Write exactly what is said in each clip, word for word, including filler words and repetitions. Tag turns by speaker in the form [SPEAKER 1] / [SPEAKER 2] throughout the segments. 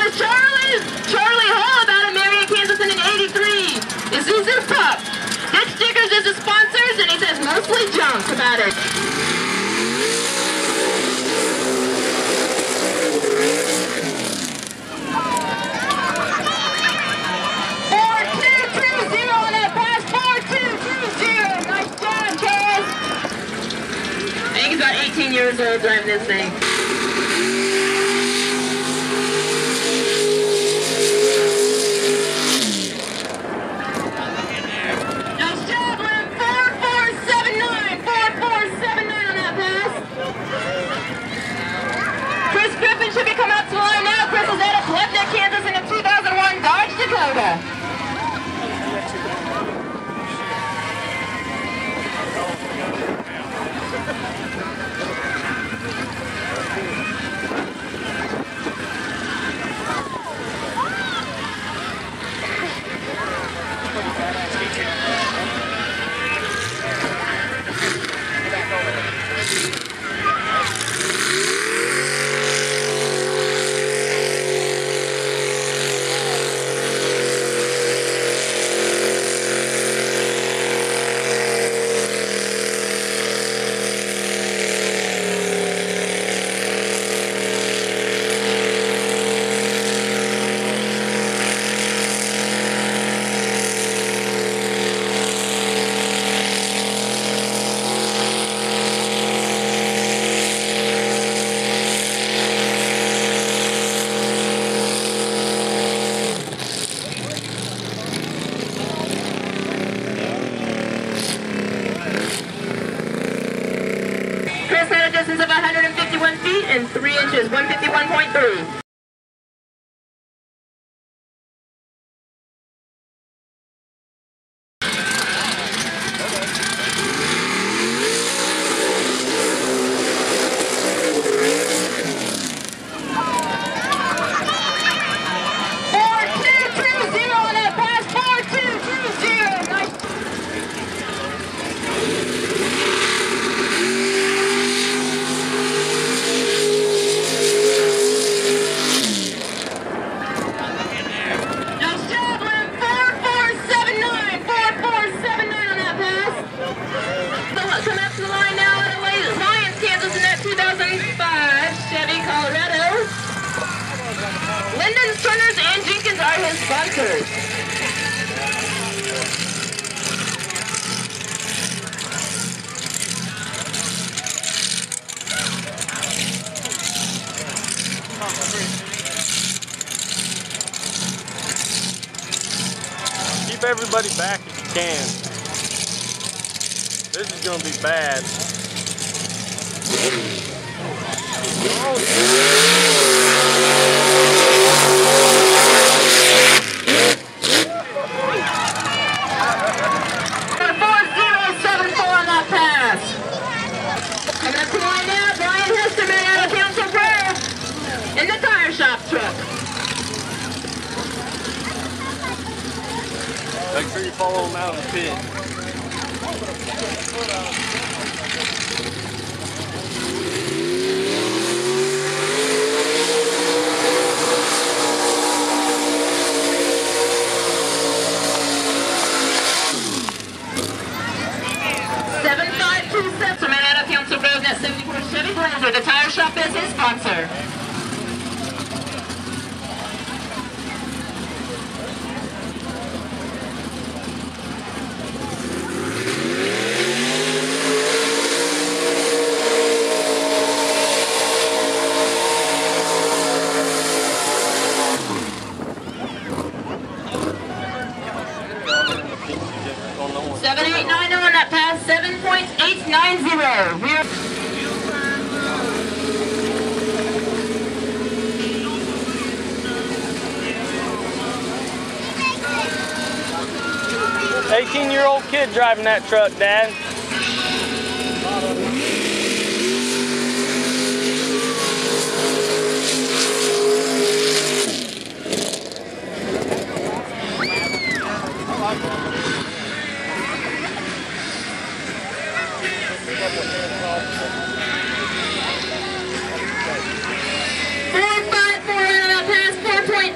[SPEAKER 1] is Charlie, Charlie Hall out of Marion, Kansas in an eighty-three. Is Zuzu Pup. Ditch Stickers is the sponsors, and he says mostly junk about it. four two two zero on that pass. four two two zero. Nice job, Charles. I think he's about eighteen years old driving this thing. Should be coming up to the line now. Chris is out of Plebnet, Kansas in a two thousand one Dodge Dakota. Distance of one hundred fifty-one feet and three inches, one fifty-one point three. Linden's, Turners, and Jenkins are his sponsors.
[SPEAKER 2] Keep everybody back if you can. This is going to be bad. Make sure you follow them out in the pit.
[SPEAKER 1] seven five two cents from out of Council Grove, that seventy-four Chevy Blazer. The tire shop is his sponsor. seven eight nine zero on that pass, seven point eight nine zero. We're
[SPEAKER 2] eighteen-year-old kid driving that truck, Dad.
[SPEAKER 1] four five four on that pass, four point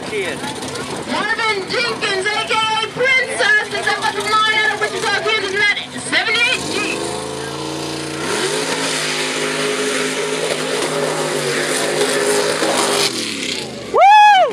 [SPEAKER 3] kid.
[SPEAKER 1] Marvin Jenkins, a k a. Princess, is up at the line out of Wichita, Kansas, in that seventy-eight Jeep.
[SPEAKER 2] Woo!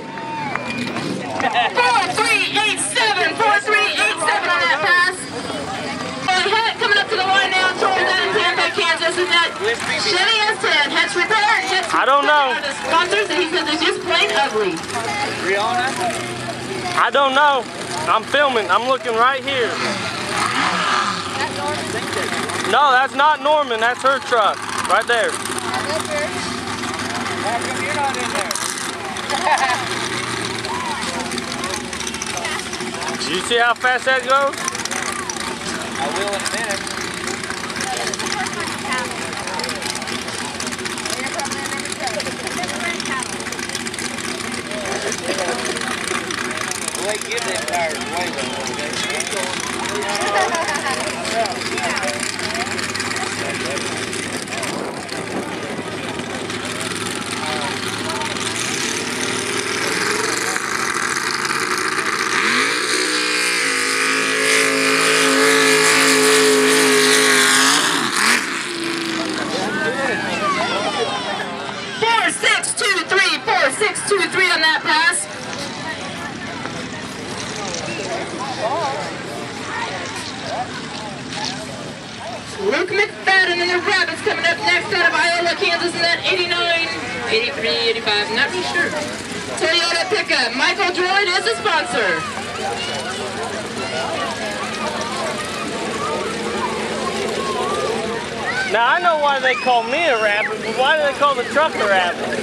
[SPEAKER 1] four three eight seven, four three eight seven on that pass. Head coming up to the line now, towards that in Tampa, Kansas, is that Chevy S ten. Heads repair and heads
[SPEAKER 2] I don't know.
[SPEAKER 1] are the sponsors, and he says it's just plain ugly.
[SPEAKER 3] Rihanna?
[SPEAKER 2] I don't know. I'm filming. I'm looking right here. No, that's not Norman. That's her truck. Right there.
[SPEAKER 3] How come you're not in there?
[SPEAKER 2] Do you see how fast that goes?
[SPEAKER 3] I will in a minute. Wait, give them tires way low, okay?
[SPEAKER 1] four six two three, four six two three on that pass. Luke McFadden and the Rabbits coming up next out of Iola, Kansas in that eighty-nine, eighty-three, eighty-five, not really sure. Toyota pickup. Michael Droid is the sponsor.
[SPEAKER 2] Now I know why they call me a rabbit, but why do they call the truck a rabbit?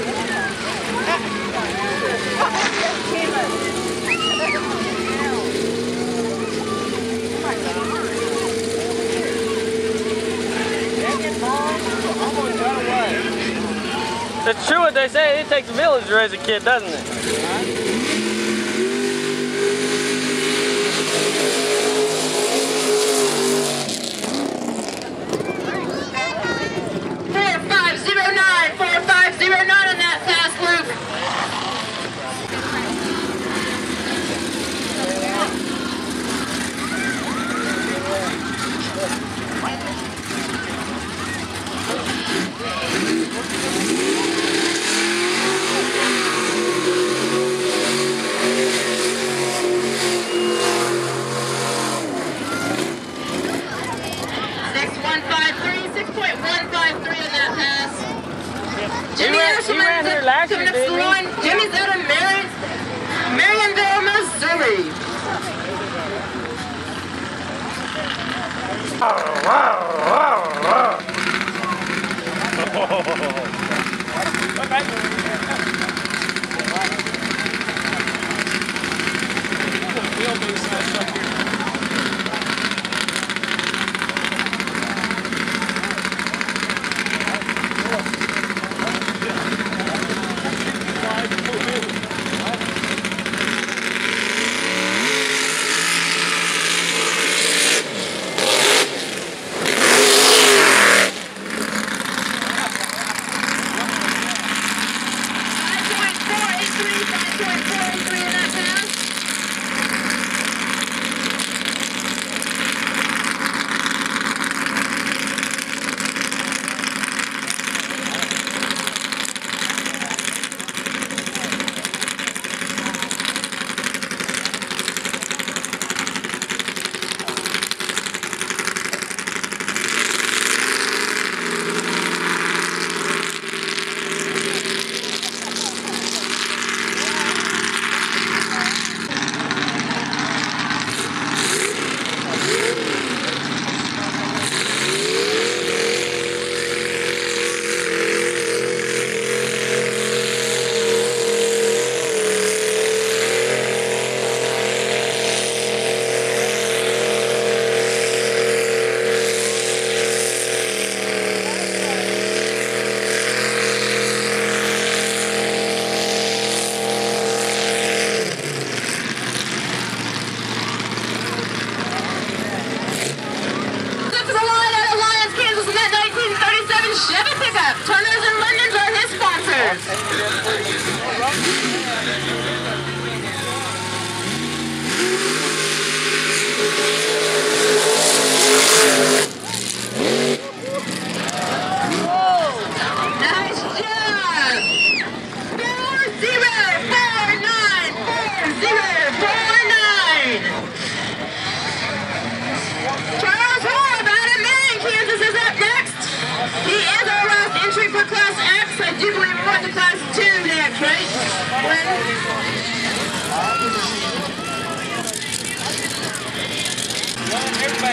[SPEAKER 2] It's true what they say. It takes a village to raise a kid, doesn't it?
[SPEAKER 1] four five zero nine, four five zero nine on that fast loop. six one five three, six point one five three on that pass. Jimmy
[SPEAKER 2] ran- he
[SPEAKER 1] Asherman
[SPEAKER 2] ran here last
[SPEAKER 1] coming
[SPEAKER 2] year,
[SPEAKER 1] up to the
[SPEAKER 2] didn't he?
[SPEAKER 1] line. Jimmy's out of Marion, Marionville, Missouri. five point four eight three, five point four eight three on that pass.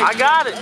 [SPEAKER 2] I got it.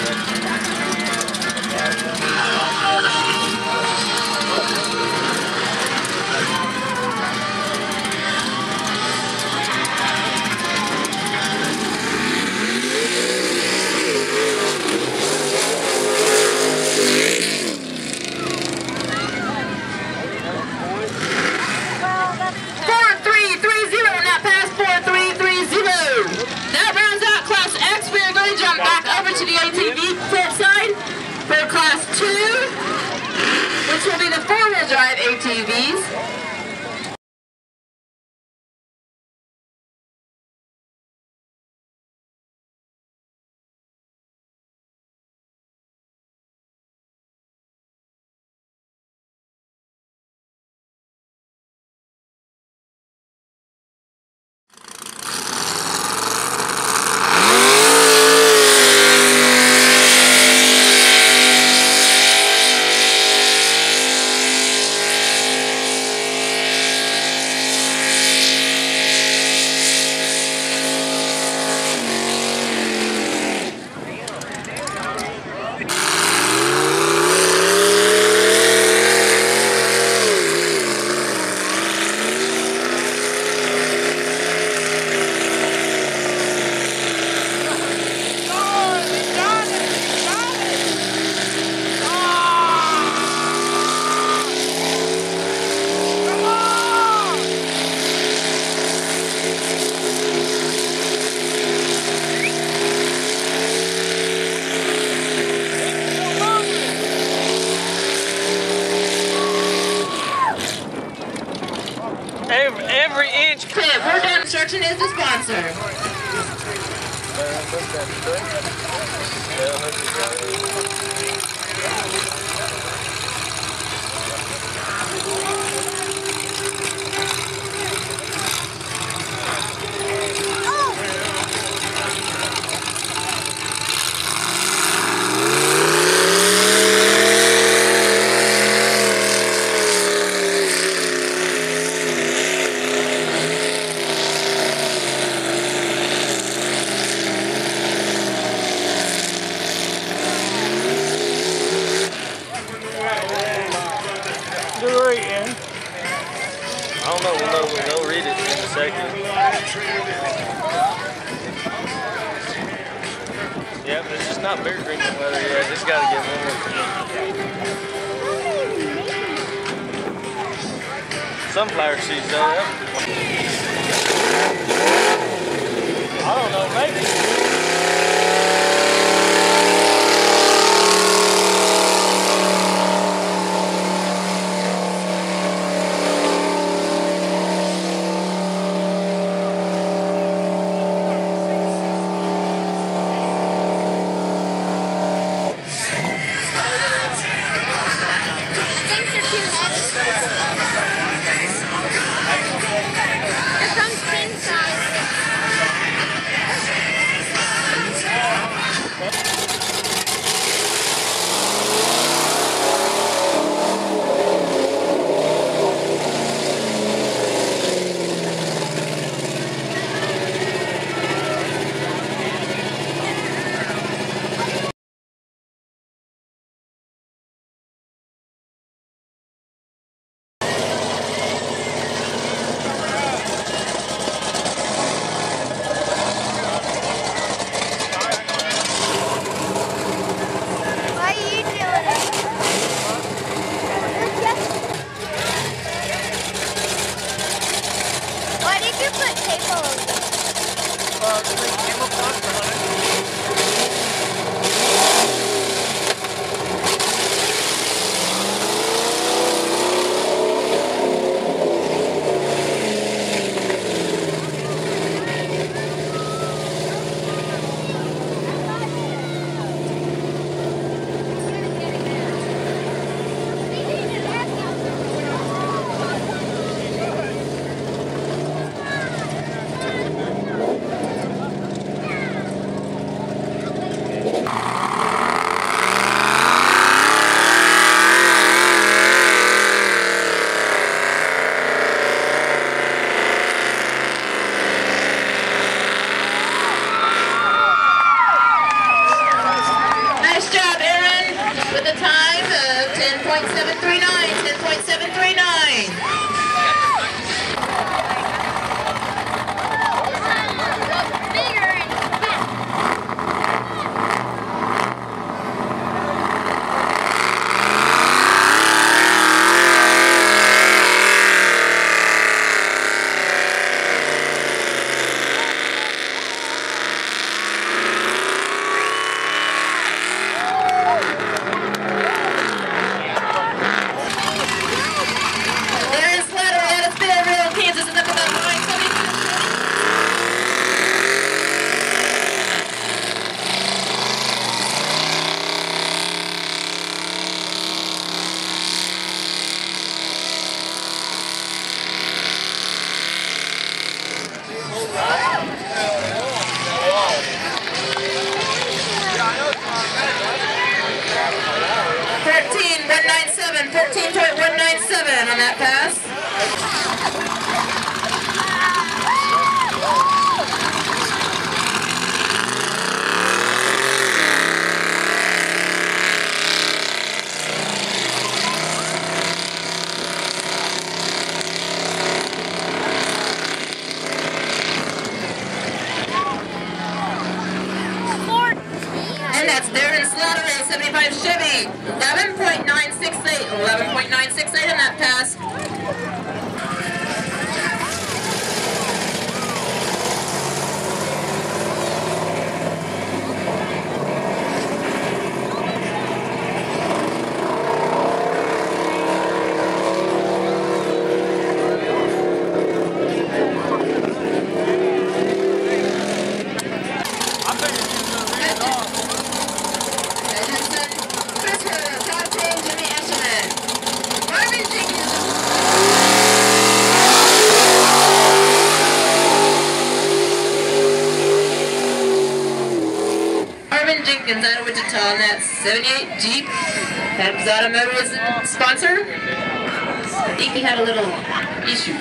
[SPEAKER 1] four three three zero, and that pass four three three zero. That rounds out Class X. We are going to jump back over to the A T V pit side for Class two, which will be the four-wheel drive A T Vs.
[SPEAKER 2] Every, every inch.
[SPEAKER 1] Pit, Word Down Construction is the sponsor.
[SPEAKER 2] I don't know, we'll know, we'll go read it in a second. Yeah, but it's just not beer drinking weather yet. Just gotta get warm. Sunflower seeds though, yep. I don't know, maybe.
[SPEAKER 1] ten point seven three nine, ten point seven three nine. thirteen point one nine seven, thirteen point one nine seven on that pass. And that's Darren Slaughter, seventy-five Chevy, eleven point nine six eight, eleven point nine six eight on that pass. Jenkins out of Wichita on that seventy-eight Jeep. Adams Automotive is the sponsor. I think he had a little issue.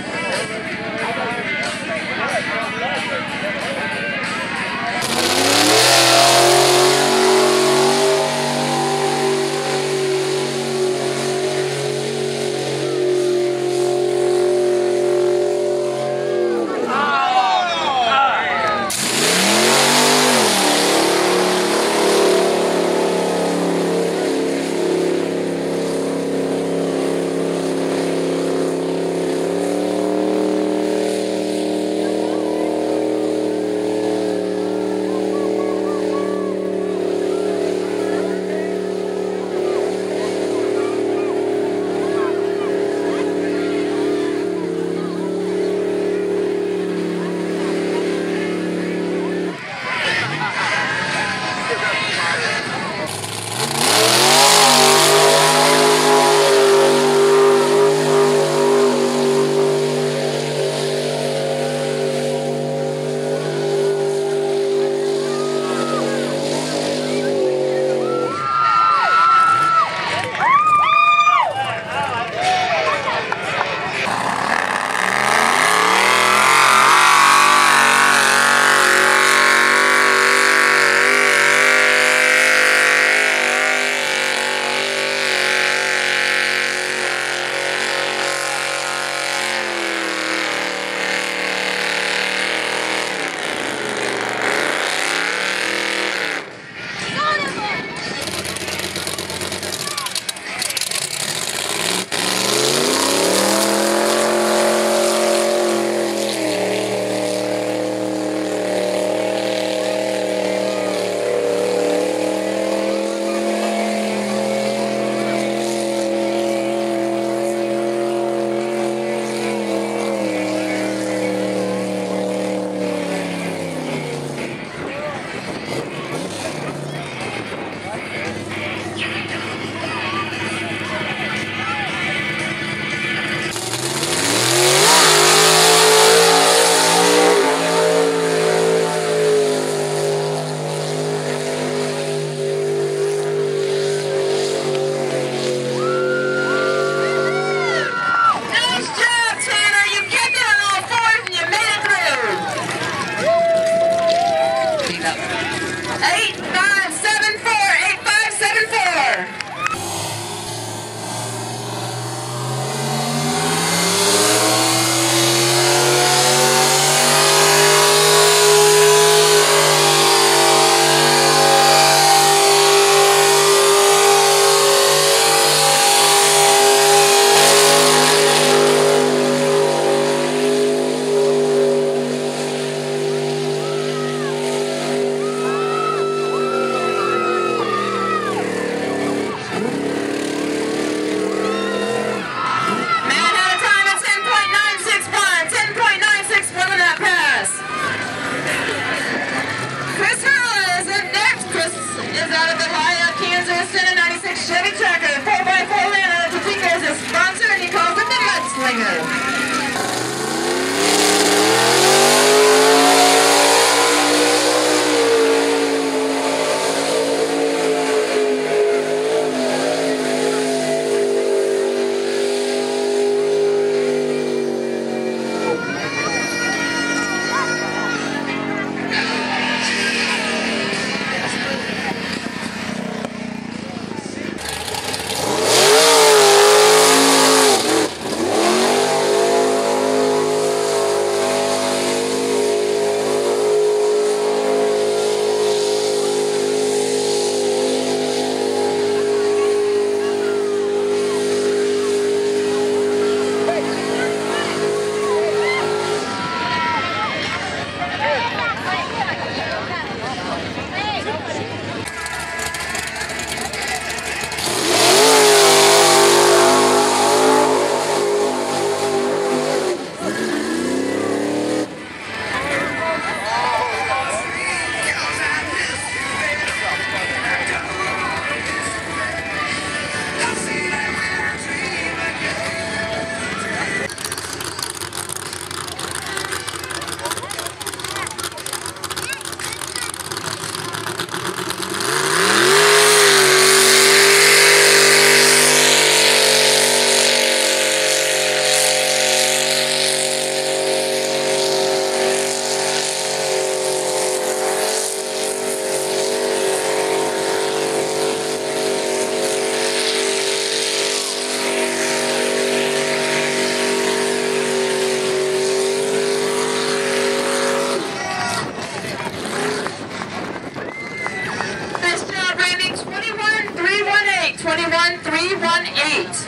[SPEAKER 1] one eight.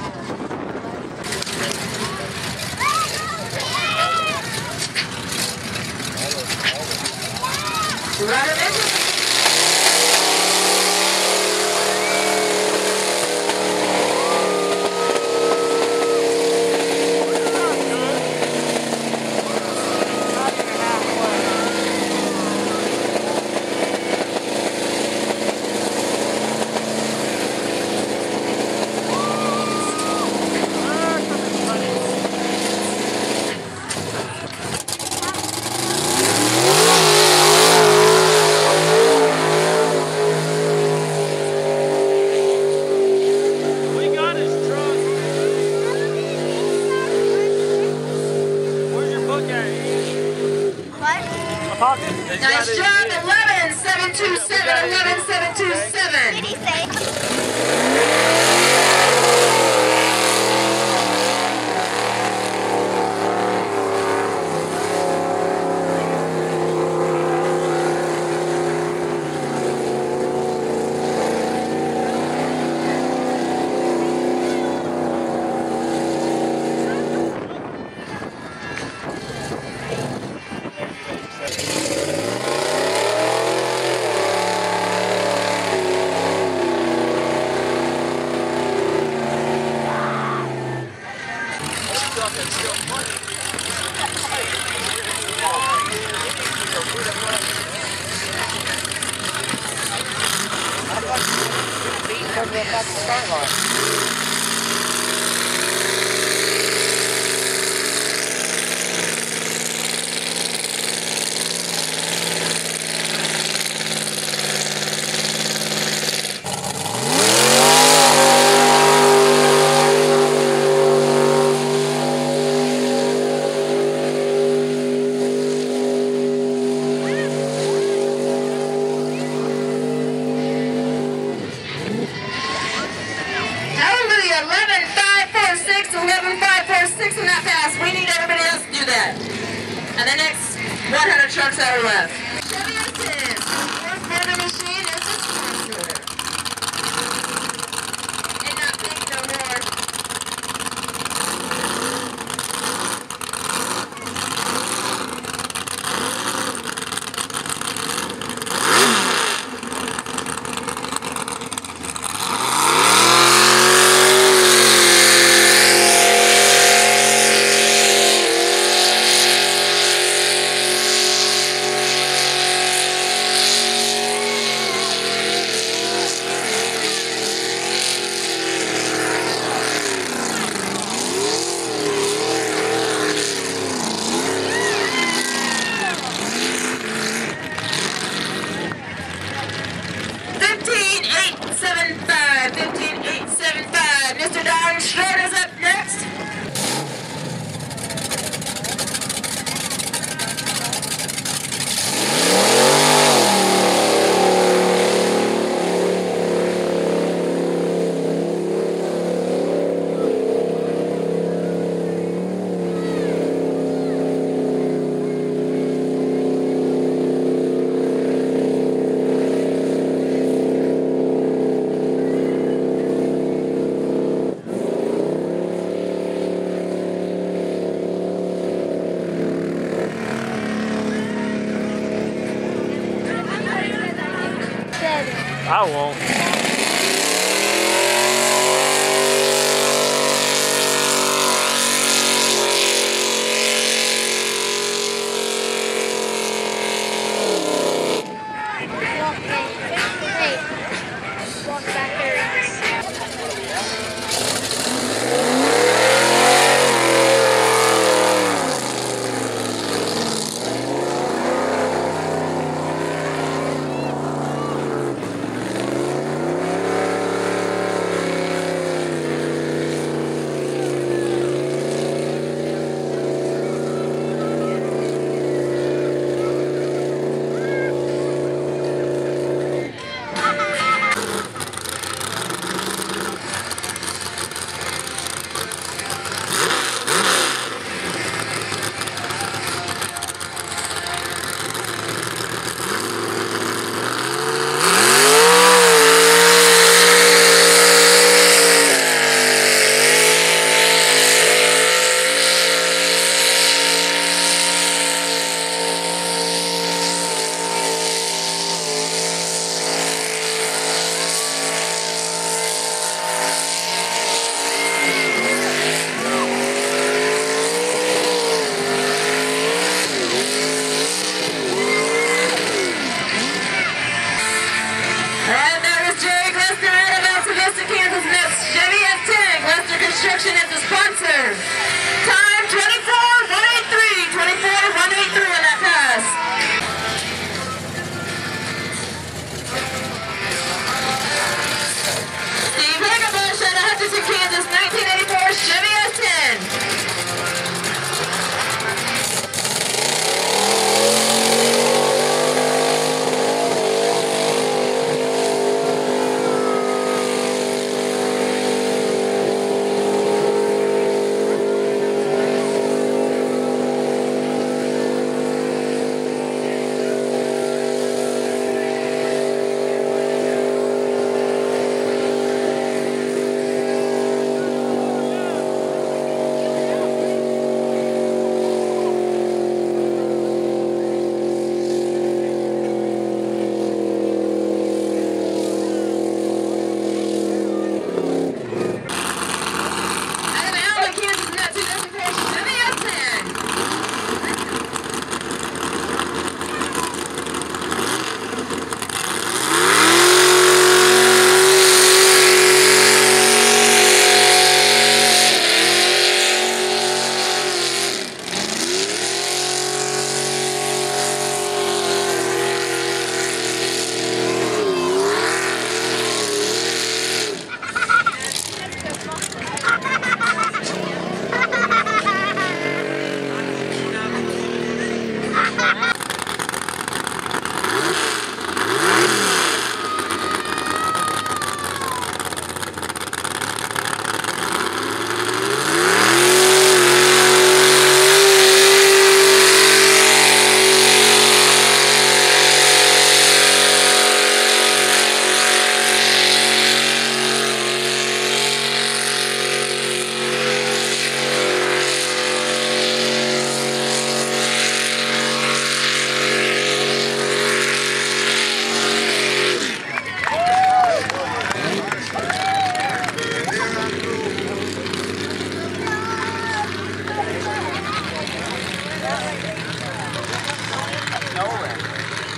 [SPEAKER 1] Ryder Mitchell. Nice job, eleven seven two seven, eleven seven two seven. Did he say? And the next one hundred trucks that are left. Chevy Assist, fourth motor machine is a sponsor. And not pink no more. Mister Don Short is up next.
[SPEAKER 2] I won't.
[SPEAKER 4] Walk back there.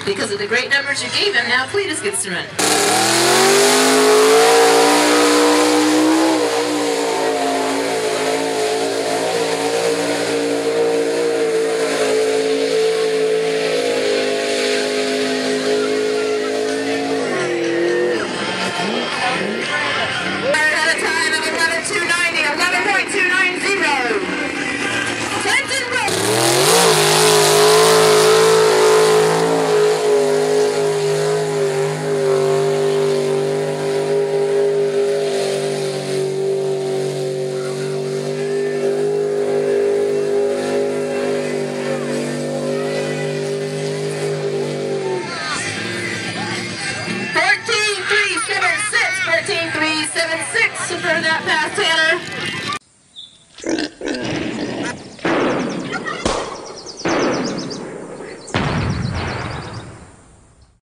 [SPEAKER 1] Because of the great numbers you gave him, now Cletus gets to run.